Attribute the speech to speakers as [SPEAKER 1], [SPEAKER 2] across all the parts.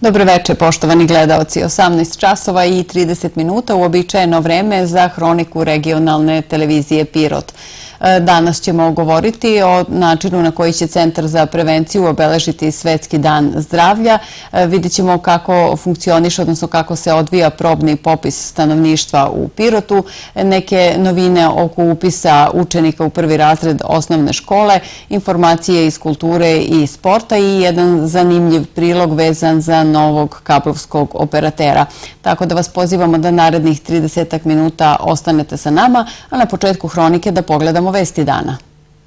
[SPEAKER 1] Dobro večer, poštovani gledaoci. 18 časova i 30 minuta, uobičajeno vreme za hroniku regionalne televizije Pirot. Danas ćemo govoriti o načinu na koji će Centar za prevenciju obeležiti Svetski dan zdravlja. Vidjet ćemo kako funkcioniše, odnosno kako se odvija probni popis stanovništva u Pirotu, neke novine oko upisa učenika u prvi razred osnovne škole, informacije iz kulture i sporta i jedan zanimljiv prilog vezan za novog kablovskog operatera. Tako da vas pozivamo da narednih 30 minuta ostanete sa nama, a na početku hronike da pogledamo vesti dana.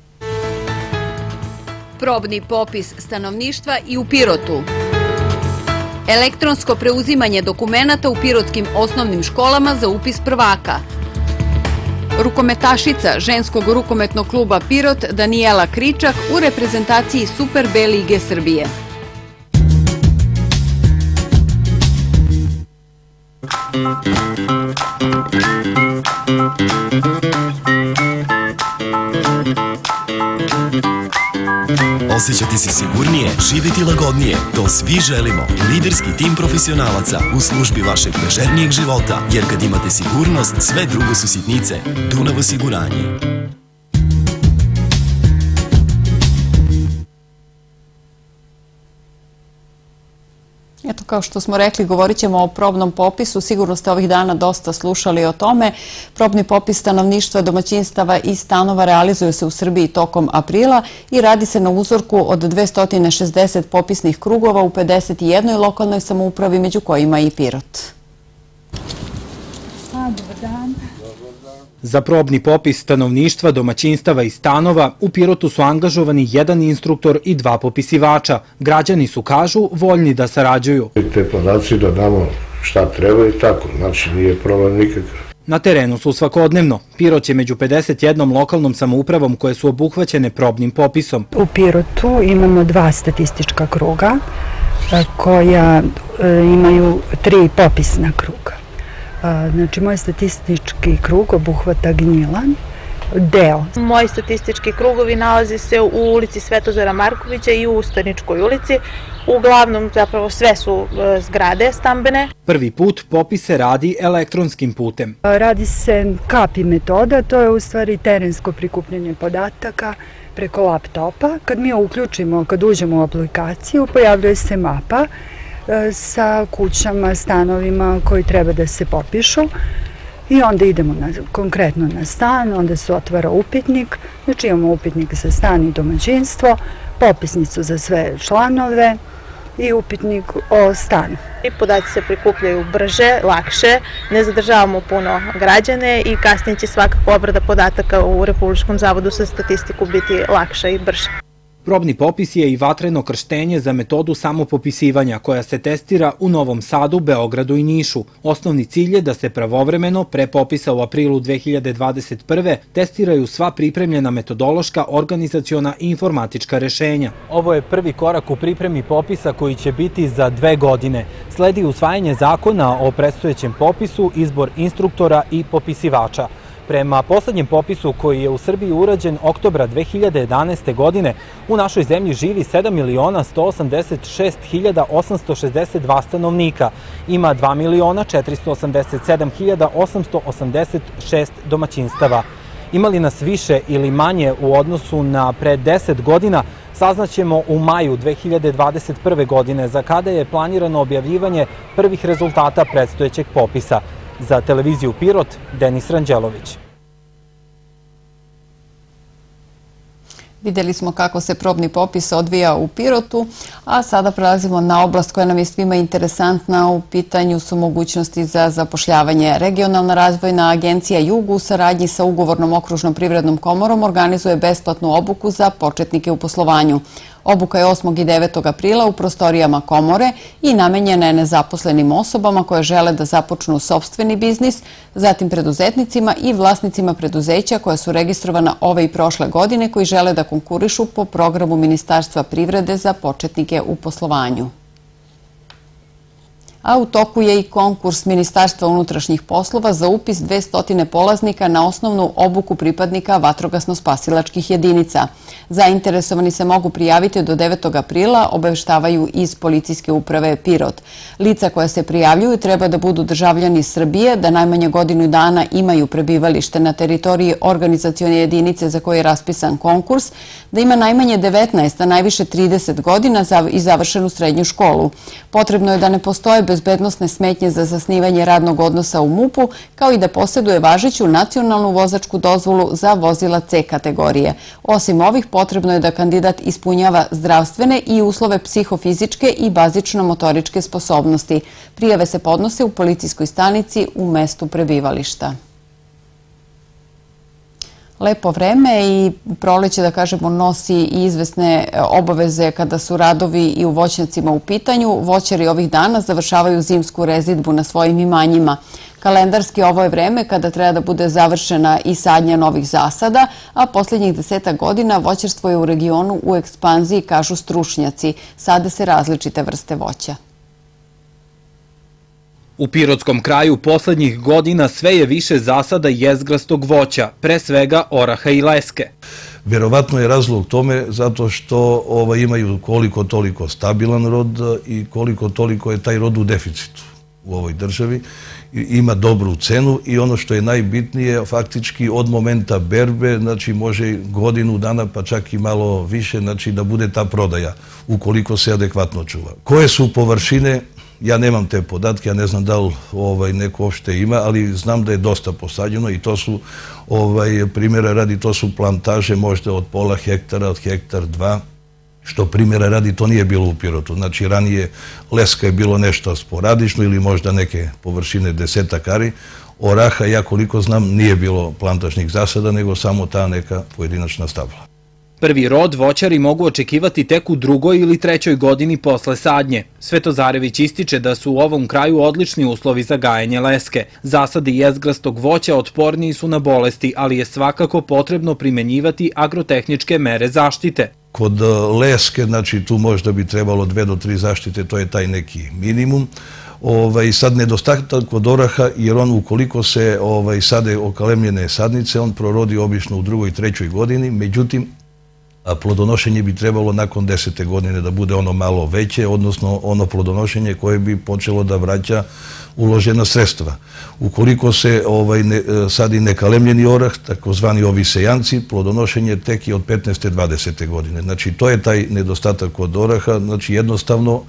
[SPEAKER 2] Probni popis stanovništva i u Pirotu. Elektronsko preuzimanje dokumenata u pirotskim osnovnim školama za upis prvaka. Rukometašica ženskog rukometnog kluba Pirot Danijela Kričak u reprezentaciji Super B lige Srbije.
[SPEAKER 3] Osjećati se sigurnije, živjeti lagodnije. To svi želimo. Liderski tim profesionalaca u službi vašeg ležernijeg života. Jer kad imate sigurnost, sve drugo su sitnice. Dunav osiguranje.
[SPEAKER 1] Eto, kao što smo rekli, govorit ćemo o probnom popisu. Sigurno ste ovih dana dosta slušali o tome. Probni popis stanovništva, domaćinstava i stanova realizuje se u Srbiji tokom aprila i radi se na uzorku od 260 popisnih krugova u 51 lokalnoj samoupravi, među kojima i Pirot.
[SPEAKER 4] Dobar dan.
[SPEAKER 5] Za probni popis stanovništva, domaćinstava i stanova u Pirotu su angažovani jedan instruktor i dva popisivača. Građani su, kažu, voljni da sarađuju.
[SPEAKER 6] Te podaci da damo šta treba i tako, znači nije problem nikakav.
[SPEAKER 5] Na terenu su svakodnevno. Pirot je među 51 lokalnom samoupravom koje su obuhvaćene probnim popisom.
[SPEAKER 4] U Pirotu imamo 2 statistička kruga koja imaju 3 popisna kruga. Znači, moj statistički krug obuhvata Gnjilan, deo.
[SPEAKER 7] Moji statistički krugovi nalaze se u ulici Svetozara Markovića i u Ustaničkoj ulici. Uglavnom, zapravo, sve su zgrade stambene.
[SPEAKER 5] Prvi put popis se radi elektronskim putem.
[SPEAKER 4] Radi se KAPI metoda, to je u stvari terensko prikupljanje podataka preko laptopa. Kad mi uključimo, kad uđemo u aplikaciju, pojavljuje se mapa sa kućama, stanovima koji treba da se popišu i onda idemo konkretno na stan, onda se otvara upitnik, znači imamo upitnik za stan i domaćinstvo, popisnicu za sve članove i upitnik o stanu.
[SPEAKER 7] Podaci se prikupljaju brže, lakše, ne zadržavamo puno građane i kasnije će svakako obrada podataka u Republičkom zavodu za statistiku biti lakša i brža.
[SPEAKER 5] Probni popis je i vatreno krštenje za metodu samopopisivanja koja se testira u Novom Sadu, Beogradu i Nišu. Osnovni cilj je da se pravovremeno, pre popisa u aprilu 2021. testiraju sva pripremljena metodološka, organizaciona i informatička rešenja. Ovo je prvi korak u pripremi popisa koji će biti za 2 godine. Sledi usvajanje zakona o predstojećem popisu, izbor instruktora i popisivača. Prema poslednjem popisu koji je u Srbiji urađen oktobra 2011. godine, u našoj zemlji živi 7.186.862 stanovnika. Ima 2.487.886 domaćinstava. Ima li nas više ili manje u odnosu na pre 10 godina, saznaćemo u maju 2021. godine, za kada je planirano objavljivanje prvih rezultata predstojećeg popisa. Za televiziju Pirot, Denis Ranđelović.
[SPEAKER 1] Vidjeli smo kako se probni popis odvija u Pirotu, a sada prelazimo na oblast koja nam je svima interesantna. U pitanju su mogućnosti za zapošljavanje. Regionalna razvojna agencija Jug u saradnji sa Ugovornom okružnom privrednom komorom organizuje besplatnu obuku za početnike u poslovanju. Obuka je 8. i 9. aprila u prostorijama komore i namenjena je nezaposlenim osobama koje žele da započnu sopstveni biznis, zatim preduzetnicima i vlasnicima preduzeća koja su registrovana ove i prošle godine koji žele da konkurišu po programu Ministarstva privrede za početnike u poslovanju. A u toku je i konkurs Ministarstva unutrašnjih poslova za upis 200 polaznika na osnovnu obuku pripadnika vatrogasno-spasilačkih jedinica. Zainteresovani se mogu prijaviti do 9. aprila, obaveštavaju iz Policijske uprave Pirot. Lica koja se prijavljuju treba da budu državljani Srbije, da najmanje godinu dana imaju prebivalište na teritoriji organizacione jedinice za koje je raspisan konkurs, da ima najmanje 19, a najviše 30 godina i završenu srednju školu. Potrebno je da ne postoje bezbednosne smetnje za zasnivanje radnog odnosa u MUP-u, kao i da posjeduje važeću nacionalnu vozačku dozvolu za vozila C kategorije. Osim ovih, potrebno je da kandidat ispunjava zdravstvene i uslove psihofizičke i bazično-motoričke sposobnosti. Prijave se podnose u policijskoj stanici u mestu prebivališta. Lepo vreme i proleće, da kažemo, nosi i izvesne obaveze kada su radovi i u voćnjacima u pitanju. Voćari ovih dana završavaju zimsku rezidbu na svojim imanjima. Kalendarski ovo je vreme kada treba da bude završena i sadnja novih zasada, a posljednjih 10 godina voćarstvo je u regionu u ekspanziji, kažu stručnjaci. Sade se različite vrste voća.
[SPEAKER 5] U Pirotskom kraju poslednjih godina sve je više zasada jezgrastog voća, pre svega oraha i leske.
[SPEAKER 8] Verovatno je razlog tome zato što imaju koliko toliko stabilan rod i koliko toliko je taj rod u deficitu u ovoj državi. Ima dobru cenu i ono što je najbitnije, faktički od momenta berbe, znači može godinu dana pa čak i malo više, znači da bude ta prodaja ukoliko se adekvatno čuva. Koje su površine? Ja nemam te podatke, ja ne znam da li neko uopšte ima, ali znam da je dosta posađeno i to su, primjera radi, to su plantaže možda od pola hektara, od hektar 2, što primjera radi to nije bilo u Pirotu. Znači ranije leska je bilo nešto sporadično ili možda neke površine 10 ari. Oraha, ja koliko znam, nije bilo plantažnih zasada, nego samo ta neka pojedinačna stabla.
[SPEAKER 5] Prvi rod voćari mogu očekivati tek u 2. ili 3. godini posle sadnje. Svetozarević ističe da su u ovom kraju odlični uslovi za gajanje leske. Zasadi jezgrastog voća otporniji su na bolesti, ali je svakako potrebno primenjivati agrotehničke mere zaštite.
[SPEAKER 8] Kod leske, znači tu možda bi trebalo 2 do 3 zaštite, to je taj neki minimum. Sad nedostatak kod oraha, jer on ukoliko se sade okalemljene sadnice, on prorodi obično u 2. i 3. godini, međutim, plodonošenje bi trebalo nakon 10. godine da bude ono malo veće, odnosno ono plodonošenje koje bi počelo da vraća uložena sredstva. Ukoliko se sadi nekalemljeni orah, takozvani ovi sejanci, plodonošenje tek je od 15. 20. godine. Znači to je taj nedostatak kod oraha, znači jednostavno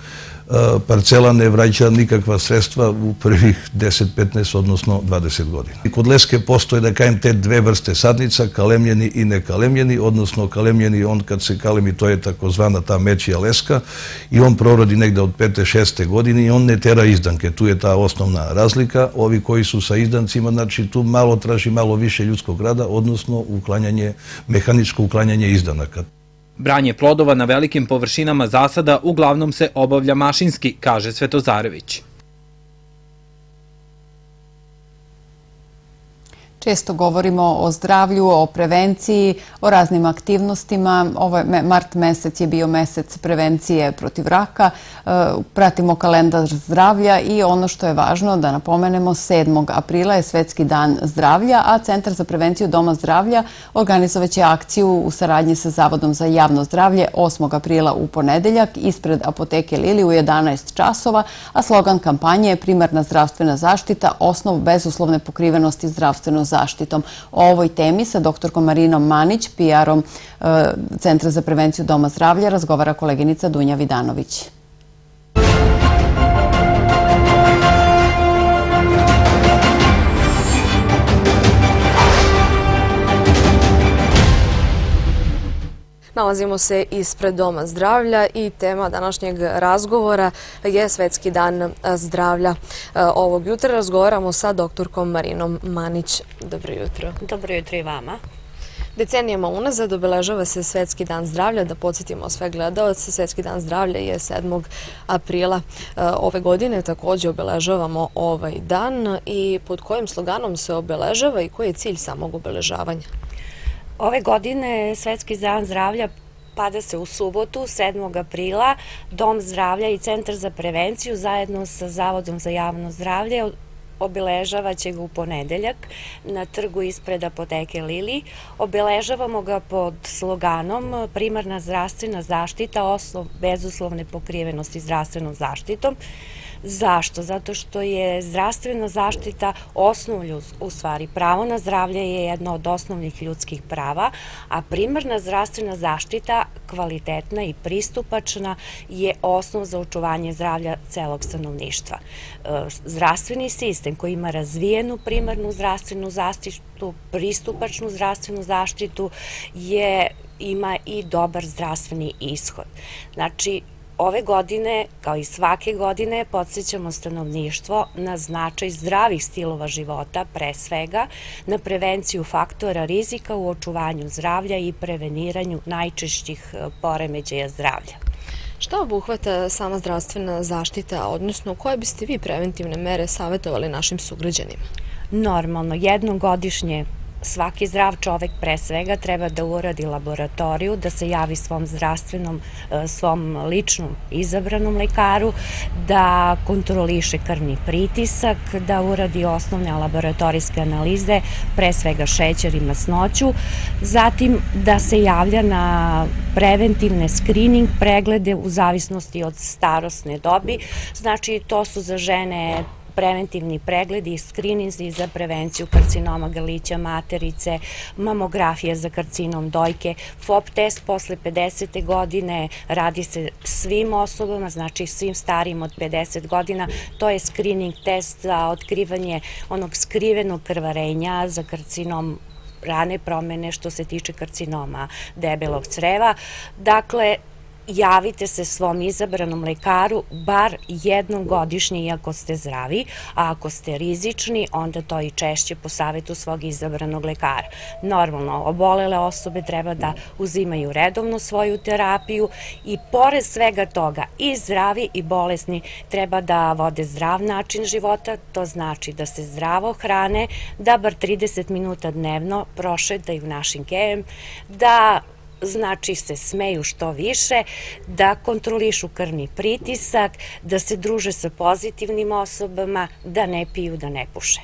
[SPEAKER 8] parcela ne vraća nikakva sredstva u prvih 10, 15, odnosno 20 godina. Kod leske postoje, da kažem, te 2 vrste sadnica, kalemljeni i nekalemljeni, odnosno kalemljeni, on kad se kalemi, to je takozvana ta mečija leska i on prorodi negde od 5. 6. godine i on ne tera izdanke. Tu je ta osnovna razlika. Ovi koji su sa izdancima, znači tu malo traži malo više ljudskog rada, odnosno mehaničko uklanjanje izdanaka.
[SPEAKER 5] Branje plodova na velikim površinama zasada uglavnom se obavlja mašinski, kaže Svetozarević.
[SPEAKER 1] Često govorimo o zdravlju, o prevenciji, o raznim aktivnostima. Mart mesec je bio mesec prevencije protiv raka. Pratimo kalendar zdravlja i ono što je važno da napomenemo, 7. aprila je Svetski dan zdravlja, a Centar za prevenciju Doma zdravlja organizovaće akciju u saradnji sa Zavodom za javno zdravlje 8. aprila u ponedeljak ispred apoteke Lili u 11 časova, a slogan kampanje je primarna zdravstvena zaštita, osnov bezuslovne pokrivenosti zdravstvenom zaštitom. O ovoj temi sa doktorkom Marinom Manić, PR-om Centra za prevenciju Doma zdravlja, razgovara koleginica Dunja Vidanović.
[SPEAKER 9] Nalazimo se ispred Doma zdravlja i tema današnjeg razgovora je Svetski dan zdravlja. Ovog jutra razgovaramo sa doktorkom Marinom Manić. Dobro jutro.
[SPEAKER 10] Dobro jutro i vama.
[SPEAKER 9] Decenijama unazad obeležava se Svetski dan zdravlja. Da podsjetimo sve gledaoce, Svetski dan zdravlja je 7. aprila. Ove godine također obeležavamo ovaj dan i pod kojim sloganom se obeležava i koji je cilj samog obeležavanja?
[SPEAKER 10] Ove godine Svetski dan zdravlja pada se u subotu, 7. aprila, Dom zdravlja i Centar za prevenciju zajedno sa Zavodom za javno zdravlje obeležava će ga u ponedeljak na trgu ispred apoteke Lili. Obeležavamo ga pod sloganom primarna zdravstvena zaštita, osnov bezuslovne pokrivenosti zdravstvenom zaštitom. Zašto? Zato što je zdravstvena zaštita osnovlju, u stvari pravo na zdravlje je jedno od osnovnih ljudskih prava, a primarna zdravstvena zaštita, kvalitetna i pristupačna, je osnov za očuvanje zdravlja celog stanovništva. Zdravstveni sistem koji ima razvijenu primarnu zdravstvenu zaštitu, pristupačnu zdravstvenu zaštitu, ima i dobar zdravstveni ishod. Znači, ove godine, kao i svake godine, podsjećamo stanovništvo na značaj zdravih stilova života, pre svega, na prevenciju faktora rizika u očuvanju zdravlja i preveniranju najčešćih poremećaja zdravlja.
[SPEAKER 9] Šta obuhvata sama zdravstvena zaštita, odnosno koje biste vi preventivne mere savjetovali našim sugrađanima?
[SPEAKER 10] Normalno, jednom godišnje svaki zdrav čovek pre svega treba da uradi laboratoriju, da se javi svom ličnom izabranom lekaru, da kontroliše krvni pritisak, da uradi osnovne laboratorijske analize, pre svega šećer i masnoću, zatim da se javlja na preventivne skrining preglede u zavisnosti od starosne dobi, znači to su za žene preventivni pregledi i skrininzi za prevenciju karcinoma grlića materice, mamografija za karcinom dojke, FOB test posle 50. godine radi se svim osobama, znači svim starijim od 50 godina, to je skrining test za otkrivanje onog skrivenog krvarenja za karcinom rane promene što se tiče karcinoma debelog creva. Dakle, javite se svom izabranom lekaru bar jednom godišnje iako ste zdravi, a ako ste rizični, onda to i češće po savjetu svog izabranog lekara. Normalno, obolele osobe treba da uzimaju redovno svoju terapiju i pored svega toga i zdravi i bolesni treba da vode zdrav način života, to znači da se zdravo hrane, da bar 30 minuta dnevno prošetaju našim kejem, da znači se smeju što više, da kontrolišu krvni pritisak, da se druže sa pozitivnim osobama, da ne piju, da ne puše.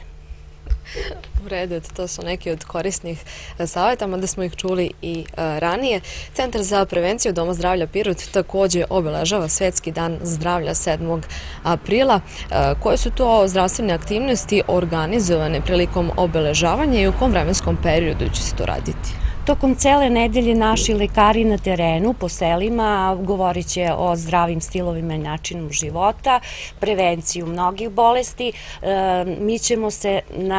[SPEAKER 9] U redu, to su neki od korisnih savjeta, mada smo ih čuli i ranije. Centar za prevenciju Doma zdravlja Pirot također obeležava Svetski dan zdravlja 7. aprila. Koje su to zdravstvene aktivnosti organizovane prilikom obeležavanja i u kom vremenskom periodu će se to raditi?
[SPEAKER 10] Tokom cele nedelje naši lekari na terenu, po selima, govorit će o zdravim stilovima i načinu života, prevenciju mnogih bolesti. Mi ćemo se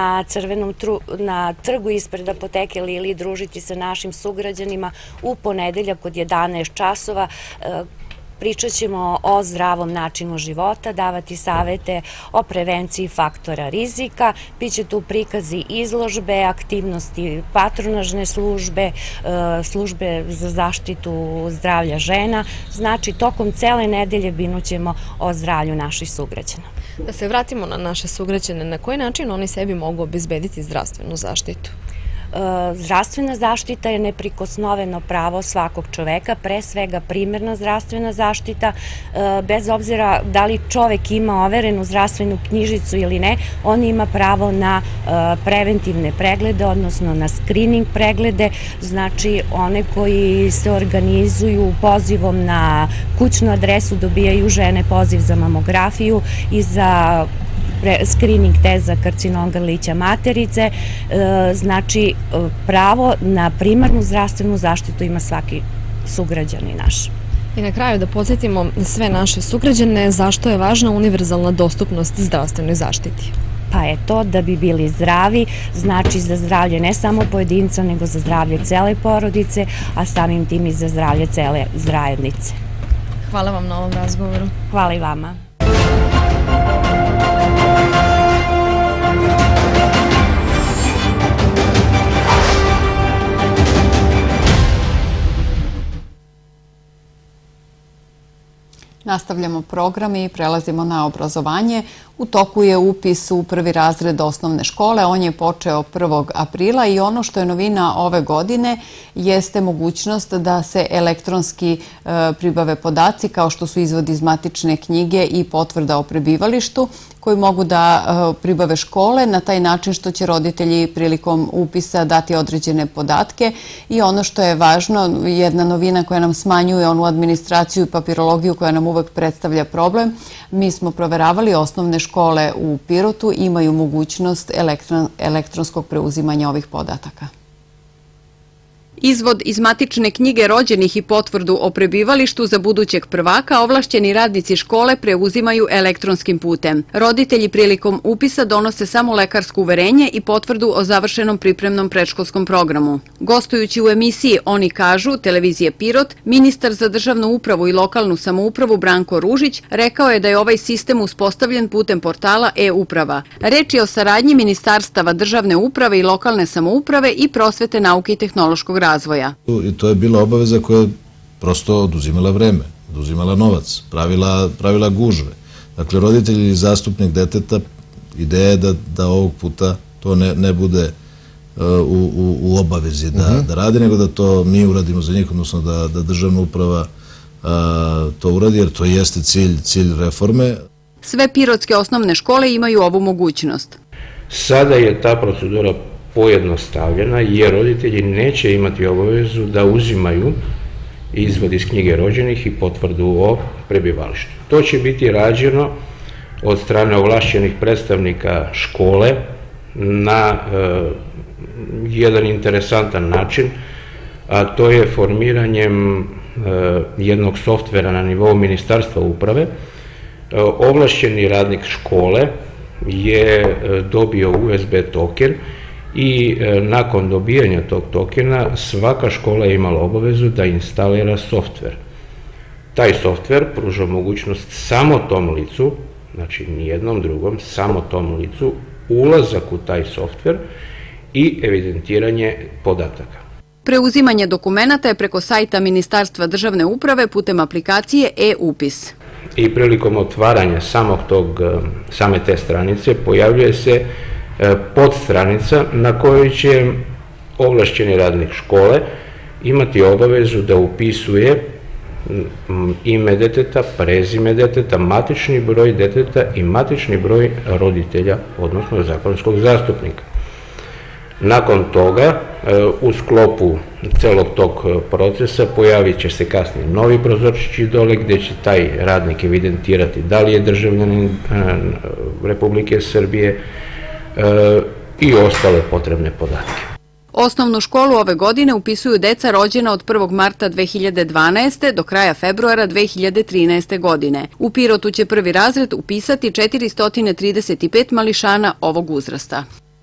[SPEAKER 10] na trgu ispred apoteke Lili družiti sa našim sugrađanima u ponedeljak od 11 časova. Pričat ćemo o zdravom načinu života, davati savete o prevenciji faktora rizika, biće tu prikazi izložbe, aktivnosti patronažne službe, službe za zaštitu zdravlja žena. Znači, tokom cele nedelje brinućemo o zdravlju naših sugrađana.
[SPEAKER 9] Da se vratimo na naše sugrađane, na koji način oni sebi mogu obezbediti zdravstvenu zaštitu?
[SPEAKER 10] Zdravstvena zaštita je neprikosnoveno pravo svakog čoveka, pre svega primarna zdravstvena zaštita, bez obzira da li čovek ima overenu zdravstvenu knjižicu ili ne, on ima pravo na preventivne preglede, odnosno na screening preglede, znači one koji se organizuju pozivom na kućnu adresu dobijaju žene poziv za mamografiju i za screening test za karcinom grlića materice, znači pravo na primarnu zdravstvenu zaštitu ima svaki sugrađani naš.
[SPEAKER 9] I na kraju da podsjetimo sve naše sugrađane zašto je važna univerzalna dostupnost zdravstvenoj zaštiti.
[SPEAKER 10] Pa je to da bi bili zdravi, znači za zdravlje ne samo pojedinca, nego za zdravlje cele porodice, a samim tim i za zdravlje cele zajednice.
[SPEAKER 9] Hvala vam na ovom razgovoru.
[SPEAKER 10] Hvala i vama.
[SPEAKER 1] Nastavljamo program i prelazimo na obrazovanje. U toku je upis u prvi razred osnovne škole. On je počeo 1. aprila i ono što je novina ove godine jeste mogućnost da se elektronski pribave podaci kao što su izvod iz matične knjige i potvrda o prebivalištu koji mogu da pribave škole na taj način što će roditelji prilikom upisa dati određene podatke. I ono što je važno, jedna novina koja nam smanjuje onu administraciju i papirologiju koja nam uvek predstavlja problem, mi smo proveravali osnovne škole u Pirotu imaju mogućnost elektronskog preuzimanja ovih podataka.
[SPEAKER 2] Izvod iz matične knjige rođenih i potvrdu o prebivalištu za budućeg prvaka ovlašćeni radnici škole preuzimaju elektronskim putem. Roditelji prilikom upisa donose samo lekarsko uverenje i potvrdu o završenom pripremnom predškolskom programu. Gostujući u emisiji Oni kažu, televizije Pirot, ministar za državnu upravu i lokalnu samoupravu Branko Ružić rekao je da je ovaj sistem uspostavljen putem portala e-uprava. Reč je o saradnji ministarstava državne uprave i lokalne samouprave i prosvete, nauke i tehnološkog razvoja.
[SPEAKER 11] I to je bila obaveza koja je prosto oduzimala vreme, oduzimala novac, pravila gužve. Dakle, roditelj ili zastupnik deteta, ideja je da ovog puta to ne bude u obavezi da radi, nego da to mi uradimo za njih, odnosno da državna uprava to uradi, jer to jeste cilj reforme.
[SPEAKER 2] Sve pirotske osnovne škole imaju ovu mogućnost.
[SPEAKER 12] Sada je ta procedura pojednostavljena jer roditelji neće imati obavezu da uzimaju izvod iz knjige rođenih i potvrdu o prebivalištu. To će biti rađeno od strane ovlašćenih predstavnika škole na jedan interesantan način, a to je formiranjem jednog softvera na nivou Ministarstva uprave. Ovlašćeni radnik škole je dobio USB token i nakon dobijanja tog tokena svaka škola je imala obavezu da instalira softver. Taj softver pruža mogućnost samo tom licu, znači nijednom drugom, samo tom licu, ulazak u taj softver i evidentiranje podataka.
[SPEAKER 2] Preuzimanje dokumenata je preko sajta Ministarstva državne uprave putem aplikacije e-upis.
[SPEAKER 12] I prilikom otvaranja same te stranice pojavljuje se podstranica na kojoj će ovlašćeni radnik škole imati obavezu da upisuje ime deteta, prezime deteta, matični broj deteta i matični broj roditelja, odnosno zakonskog zastupnika. Nakon toga, u sklopu celog tog procesa pojavit će se kasnije novi prozorčići dole gde će taj radnik evidentirati da li je državljanin Republike Srbije i ostale potrebne podatke.
[SPEAKER 2] Osnovnu školu ove godine upisuju deca rođena od 1. marta 2012. do kraja februara 2013. godine. U Pirotu će prvi razred upisati 435 mališana ovog uzrasta.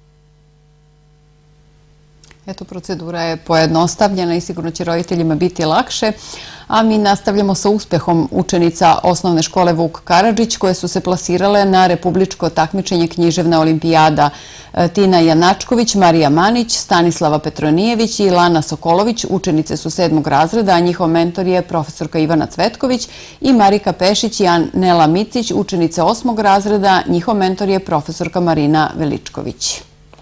[SPEAKER 1] Eto, procedura je pojednostavljena i sigurno će roditeljima biti lakše. A mi nastavljamo sa uspehom učenica osnovne škole Vuk Karadžić koje su se plasirale na republičko takmičenje Književna olimpijada. Tina Janačković, Marija Manić, Stanislava Petronijević i Lana Sokolović učenice su 7. razreda, a njihov mentor je profesorka Ivana Cvetković, i Marika Pešić i Anela Micić, učenice 8. razreda, njihov mentor je profesorka Marina Veličković.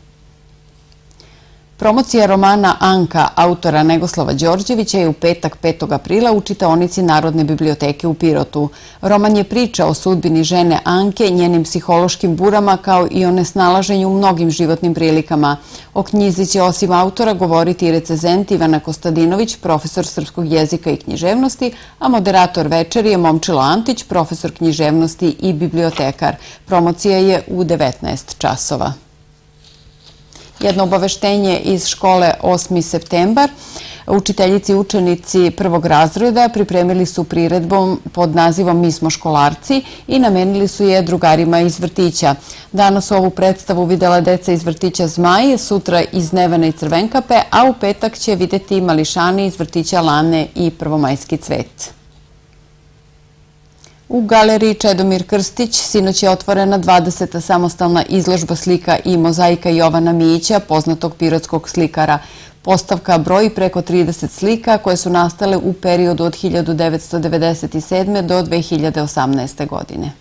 [SPEAKER 1] Promocija romana Anka autora Negoslava Đorđevića je u petak 5. aprila u čitaonici Narodne biblioteke u Pirotu. Roman je priča o sudbini žene Anke, njenim psihološkim burama kao i o nesnalaženju u mnogim životnim prilikama. O knjizi će osim autora govoriti i recenzent Ivana Kostadinović, profesor srpskog jezika i književnosti, a moderator večeri je Momčilo Antić, profesor književnosti i bibliotekar. Promocija je u 19 časova. Jedno obaveštenje iz škole 8. septembar. Učiteljici i učenici 1. razreda pripremili su priredbom pod nazivom Mi smo školarci i namenili su je drugarima iz vrtića. Danas su ovu predstavu videla deca iz vrtića Zmaj, sutra iz Nevene i Crvenkape, a u petak će videti mališani iz vrtića Lane i Prvomajski cvet. U galeriji Čedomir Krstić sinoć je otvorena 20. samostalna izložba slika i mozaika Jovana Mijića, poznatog pirotskog slikara. Postavka broji preko 30 slika koje su nastale u periodu od 1997. do 2018. godine.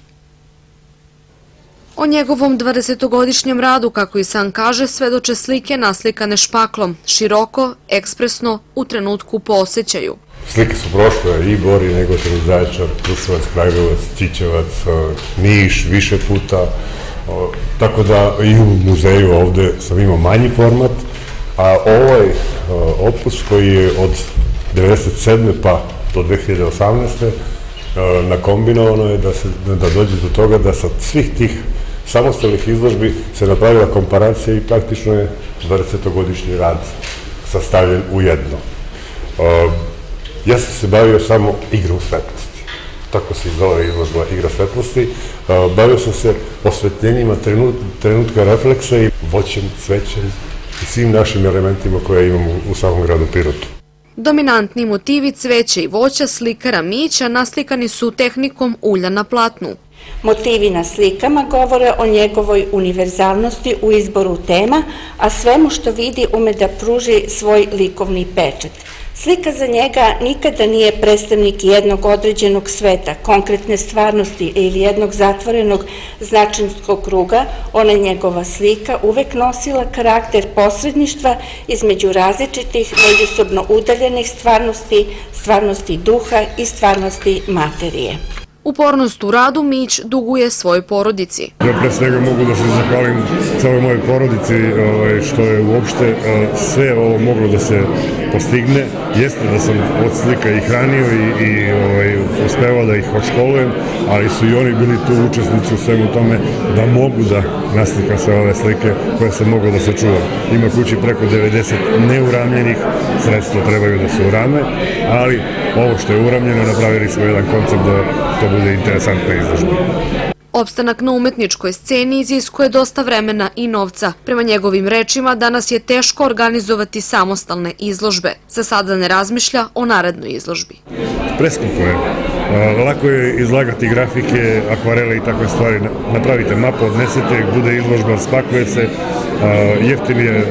[SPEAKER 9] O njegovom 20-godišnjem radu, kako i sam kaže, svedoče slike naslikane špaklom, široko, ekspresno, u trenutku po osjećaju.
[SPEAKER 13] Slike su prošle i Gori, Negotin, Zaječar, Kruševac, Kragujevac, Ćićevac, Niš, više puta, tako da i u muzeju ovde sam imao manji format, a ovaj opus koji je od 1997. pa do 2018. nakombinovano je da dođe do toga da sa svih tih samostalnih izložbi se napravila komparacija i praktično je 20-godišnji rad sastavljen u jedno. Ja sam se bavio samo igrom svetlosti. Tako se zove izložba Igra svetlosti. Bavio sam se osvetljenjima trenutka refleksa i voćem, cvećem i svim našim elementima koje imamo u samom gradu Pirotu.
[SPEAKER 9] Dominantni motivi cveća i voća slikara Mijića naslikani su tehnikom ulja na platnu.
[SPEAKER 14] Motivi na slikama govore o njegovoj univerzalnosti u izboru tema, a svemu što vidi ume da pruži svoj likovni pečat. Slika za njega nikada nije predstavnik jednog određenog sveta, konkretne stvarnosti ili jednog zatvorenog značajskog kruga. Ona njegova slika uvek nosila karakter posredništva između različitih, međusobno udaljenih stvarnosti, stvarnosti duha i stvarnosti materije.
[SPEAKER 9] Upornost u radu Mijić duguje svojoj porodici.
[SPEAKER 13] Ja pre svega mogu da se zahvalim celoj mojoj porodici što je uopšte sve ovo moglo da se postigne. Jeste da sam od slika i hranio i uspevao da ih odškolujem, ali su i oni bili tu učesnici u svemu tome da mogu da naslikam sve ove slike koje sam mogao da sačuvam. Ima kući preko 90 neuramljenih, sredstva trebaju da se urame, ali ovo što je uramljeno napravili smo jedan koncept da to bude interesantna izložba.
[SPEAKER 9] Opstanak na umetničkoj sceni iziskuje dosta vremena i novca. Prema njegovim rečima, danas je teško organizovati samostalne izložbe. Za sada ne razmišlja o narednoj izložbi.
[SPEAKER 13] Preskupo je. Lako je izlagati grafike, akvarele i takve stvari. Napravite mapu, odnesete, bude izložba, spakuje se. Jeftin je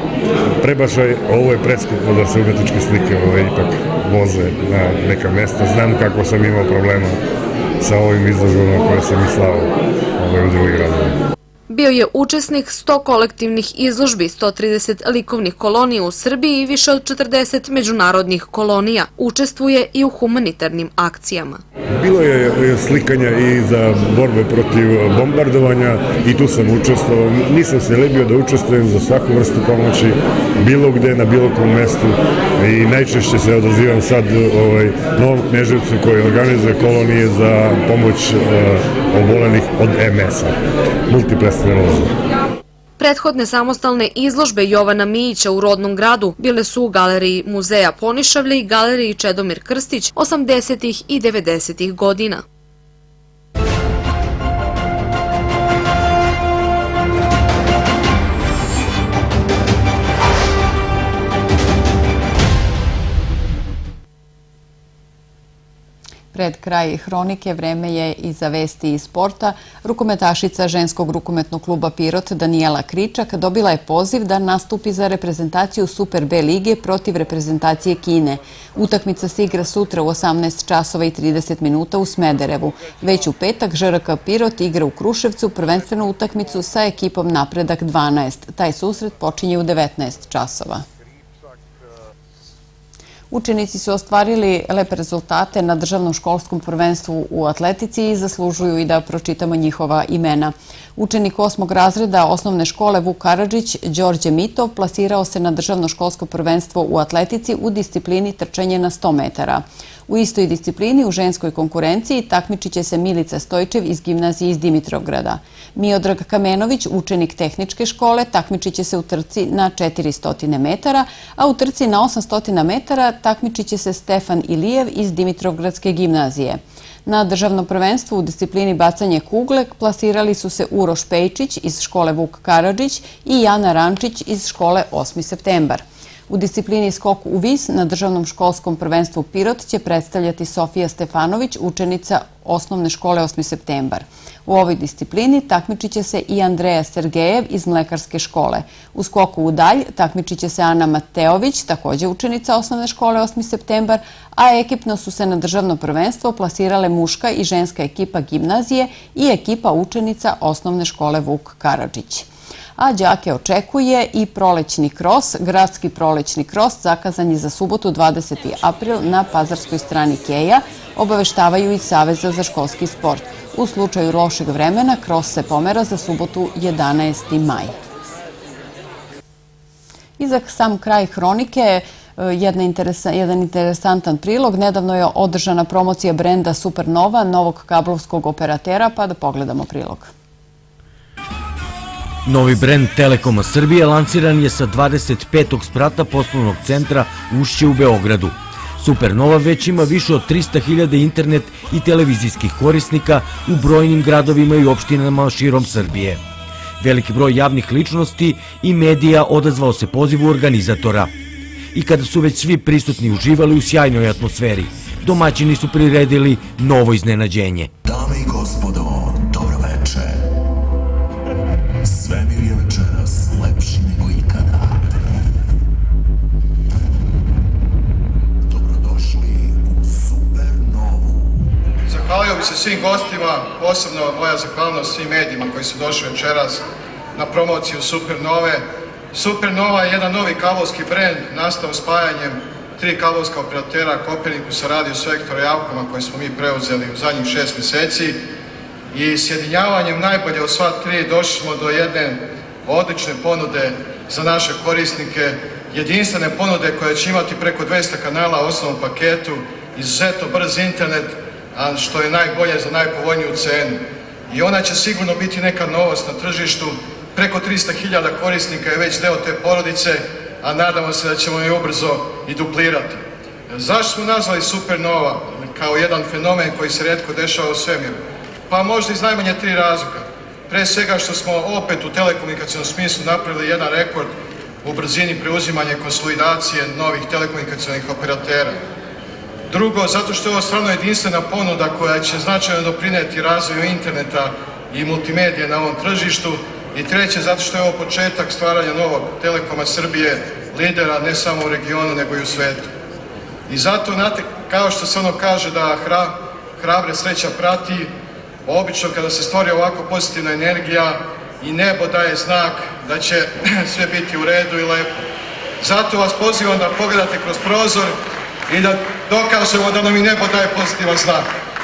[SPEAKER 13] prebačaj, ovo je preskupo da se umetničke slike ipak voze na neka mesta. Znam kako sam imao problema sa ovim izložbama koje sam i slao u drugih gradova.
[SPEAKER 9] Bio je učesnik 100 kolektivnih izložbi, 130 likovnih kolonija u Srbiji i više od 40 međunarodnih kolonija. Učestvuje i u humanitarnim akcijama.
[SPEAKER 13] Bilo je slikanja i za borbe protiv bombardovanja i tu sam učestvovao. Nisam se libio da učestvujem za svaku vrstu pomoći, bilo gde, na bilo kom mestu i najčešće se odazivam sad Novom Kneževcu koji organizuje kolonije za pomoć obolenih od MS-a, multiple skleroze.
[SPEAKER 9] Prethodne samostalne izložbe Jovana Mijića u rodnom gradu bile su u galeriji Muzeja Ponišavlje i galeriji Čedomir Krstić 80. i 90. godina.
[SPEAKER 1] Pred kraj hronike vreme je i za vesti iz sporta. Rukometašica ženskog rukometnog kluba Pirot Danijela Kričak dobila je poziv da nastupi za reprezentaciju Super B lige protiv reprezentacije Kine. Utakmica se igra sutra u 18 časova i 30 minuta u Smederevu. Već u petak ŽRK Pirot igra u Kruševcu prvenstvenu utakmicu sa ekipom Napredak 12. Taj susret počinje u 19 časova. Učenici su ostvarili lepe rezultate na državnom školskom prvenstvu u atletici i zaslužuju i da pročitamo njihova imena. Učenik 8. razreda osnovne škole Vuk Karadžić, Đorđe Mitov, plasirao se na državno školsko prvenstvo u atletici u disciplini trčanje na 100 metara. U istoj disciplini u ženskoj konkurenciji takmičit će se Milica Stojčev iz gimnazije iz Dimitrovgrada. Miodrag Kamenović, učenik tehničke škole, takmičit će se u trci na 400 metara, a u trci na 800 metara takmičit će se Stefan Ilijev iz Dimitrovgradske gimnazije. Na državnom prvenstvu u disciplini bacanje kugle plasirali su se Uroš Pejčić iz škole Vuk Karadžić i Jana Rančić iz škole 8. septembar. U disciplini skok u vis na državnom školskom prvenstvu Pirot će predstavljati Sofija Stefanović, učenica osnovne škole 8. septembar. U ovoj disciplini takmičit će se i Andreja Sergejev iz Mlekarske škole. U skoku u dalj takmičit će se Ana Mateović, također učenica osnovne škole 8. septembar, a ekipno su se na državno prvenstvo plasirale muška i ženska ekipa gimnazije i ekipa učenica osnovne škole Vuk Karadžić. A đake očekuje i prolećni kros. Gradski prolećni kros zakazan je za subotu 20. april na pazarskoj strani Keja, obaveštavaju iz Saveza za školski sport. U slučaju lošeg vremena, kros se pomera za subotu 11. maj. I za sam kraj hronike, jedan interesantan prilog. Nedavno je održana promocija brenda Supernova, novog kablovskog operatera, pa da pogledamo prilog.
[SPEAKER 15] Novi brend Telekoma Srbije lansiran je sa 25. sprata poslovnog centra Ušće u Beogradu. Supernova već ima više od 300.000 internet i televizijskih korisnika u brojnim gradovima i opštinama širom Srbije. Veliki broj javnih ličnosti i medija odazvao se pozivu organizatora. I kada su već svi prisutni uživali u sjajnoj atmosferi, domaćini su priredili novo iznenađenje.
[SPEAKER 3] Dame i gospodo, dobro veče. Svemir je večeras lepši nego ikada. Dobrodošli u Supernovu.
[SPEAKER 16] Zahvalio bi se svim gostima, posebno moja zahvalnost svim medijima koji su došli večeras na promociju Supernove. Supernova je jedan novi kablovski brend nastao spajanjem 3 kablovska operatera Kopernikusa, Radio Sektora i Alkoma koje smo mi preuzeli u zadnjih 6 mjeseci. I sjedinjavanjem najbolje od sva 3 došli smo do jedne odlične ponude za naše korisnike, jedinstvene ponude koja će imati preko 200 kanala u osnovnom paketu, izuzetno brz internet, a što je najbolje za najpovoljniju cenu. I ona će sigurno biti neka novost na tržištu. Preko 300.000 korisnika je već deo te porodice, a nadamo se da ćemo je ubrzo i duplirati. Zašto smo nazvali Supernova kao jedan fenomen koji se rijetko dešava u svemiru? Pa možda iz najmanje 3 razloga. Pre svega što smo opet u telekomunikacijnom smislu napravili jedan rekord u brzini preuzimanja i konsolidacije novih telekomunikacijnih operatera. Drugo, zato što je ovo stvarno jedinstvena ponuda koja će značajno doprineti razvoju interneta i multimedije na ovom tržištu. I treće, zato što je ovo početak stvaranja novog Telekoma Srbije, lidera ne samo u regionu nego i u svetu. I zato, kao što se ono kaže da hrabre sreća prati, obično kada se stvori ovako pozitivna energija i nebo daje znak da će sve biti u redu i lepo. Zato vas pozivam da pogledate kroz prozor i da dokažemo da nam i nebo daje pozitivan znak.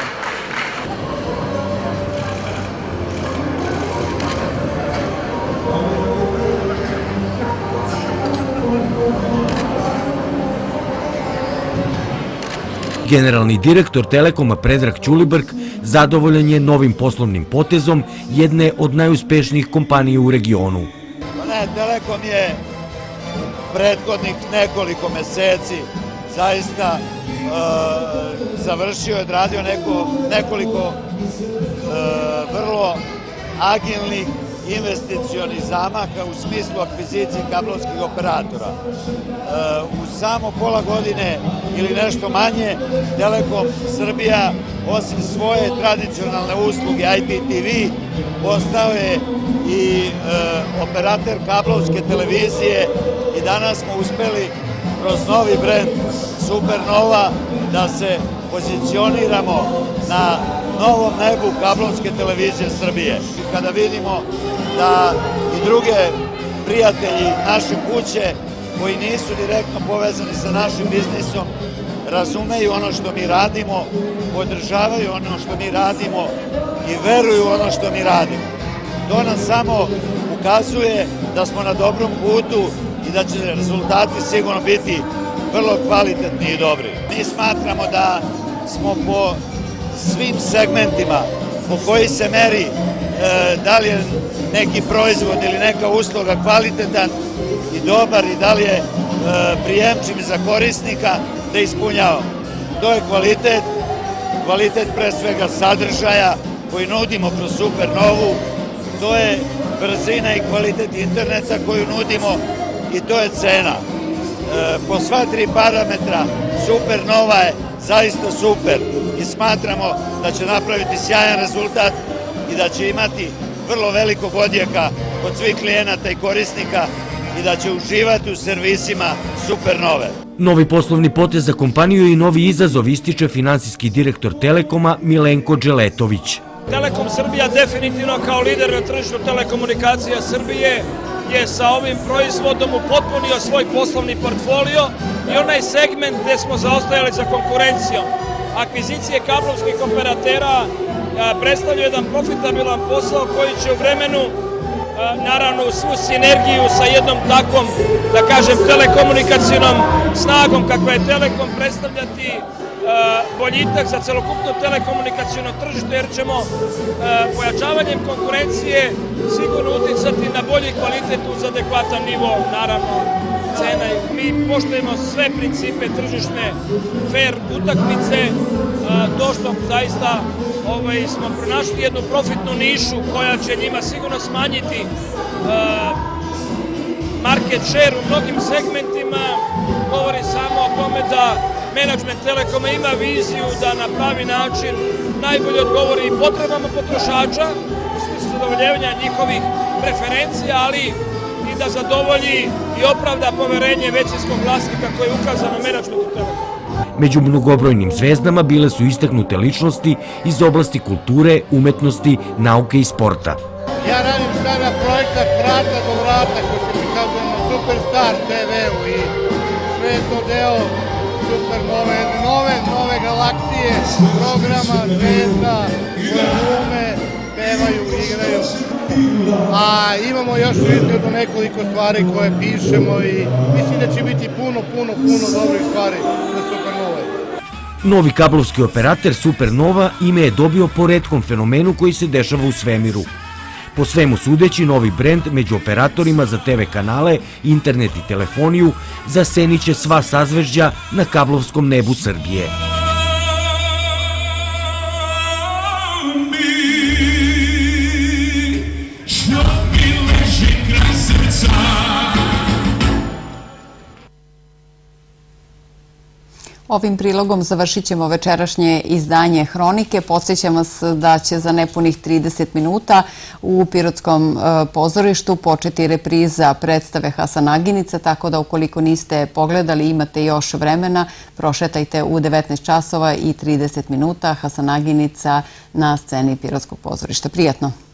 [SPEAKER 15] Generalni direktor Telekoma Predrag Ćulibrk zadovoljan je novim poslovnim potezom jedne od najuspešnijih kompanija u regionu.
[SPEAKER 17] Telekom je prethodnih nekoliko meseci zaista završio i odradio nekoliko vrlo agilnih investicionih zamaka u smislu akvizicije kablovskih operatora. U samo pola godine ili nešto manje, Telekom Srbija, osim svoje tradicionalne usluge IPTV, postao je i operater kablovske televizije i danas smo uspeli kroz novi brend Supernova da se pozicioniramo na novom nebu kablovske televizije Srbije. Kada vidimo da i druge prijatelji naše kuće koji nisu direktno povezani sa našim biznisom razumeju ono što mi radimo, podržavaju ono što mi radimo i veruju ono što mi radimo. To nam samo ukazuje da smo na dobrom putu i da će rezultati sigurno biti vrlo kvalitetni i dobri. Mi smatramo da smo po svim segmentima po koji se meri da li je neki proizvod ili neka usluga kvalitetan i dobar i da li je prijemčiv za korisnika da ispunjava. To je kvalitet pre svega sadržaja koji nudimo kroz Supernovu, to je brzina i kvalitet interneta koju nudimo i to je cena. po sva 3 parametra Supernova je zaista super i smatramo da će napraviti sjajan rezultat i da će imati vrlo velikog odjeka kod svih klijenata i korisnika i da će uživati u servisima Supernove.
[SPEAKER 15] Novi poslovni potez za kompaniju i novi izazov ističe finansijski direktor Telekoma Milenko Dželetović.
[SPEAKER 18] Telekom Srbija definitivno kao lider na tržištu telekomunikacija Srbije je sa ovim proizvodom upotpunio svoj poslovni portfolio i onaj segment gde smo zaostajali za konkurencijom. Akvizicije kablovskih operatera predstavlja jedan profitabilan posao koji će u vremenu, naravno u svu sinergiju sa jednom takvom, da kažem, telekomunikacijnom snagom kakva je Telekom, predstavljati boljitak za celokupno telekomunikacijno tržište, jer ćemo pojačavanjem konkurencije sigurno uticati na bolji kvalitet uz adekvatan nivo, naravno, cena. Mi poštujemo sve principe tržišne fair utakmice, to što zaista smo pronašli jednu profitnu nišu koja će njima sigurno smanjiti market share u mnogim segmentima, govori samo o tome da menadžment Telekoma ima viziju da na pravi način najbolje odgovori i potrebama potrošača u smislu zadovoljavanja njihovih preferencija, ali i da zadovolji i opravda poverenje većinskog vlasnika koje je ukazano menadžmentu Telekoma.
[SPEAKER 15] Među mnogobrojnim zvezdama bile su istaknute ličnosti iz oblasti kulture, umetnosti, nauke i sporta.
[SPEAKER 19] Ja radim sada projekat Vrata do vrata koji se prikazuje na Superstar TV-u i sve je to deo Supernove, nove galaksije, programa, zvezda, koje glume, pevaju, igraju. A imamo još u izgledu nekoliko stvari koje pišemo i mislim da će biti puno dobrih stvari za Supernove.
[SPEAKER 15] Novi kablovski operater Supernova ime je dobio po retkom fenomenu koji se dešava u svemiru. Po svemu sudeći, novi brend među operatorima za TV kanale, internet i telefoniju zaseniće sva sazvežđa na kablovskom nebu Srbije.
[SPEAKER 1] Ovim prilogom završit ćemo večerašnje izdanje Hronike. Podsjećam vas da će za nepunih 30 minuta u Pirotskom pozorištu početi repriza predstave Hasanaginica, tako da ukoliko niste pogledali, imate još vremena, prošetajte u 19 časova i 30 minuta Hasanaginica na sceni Pirotskog pozorišta. Prijatno!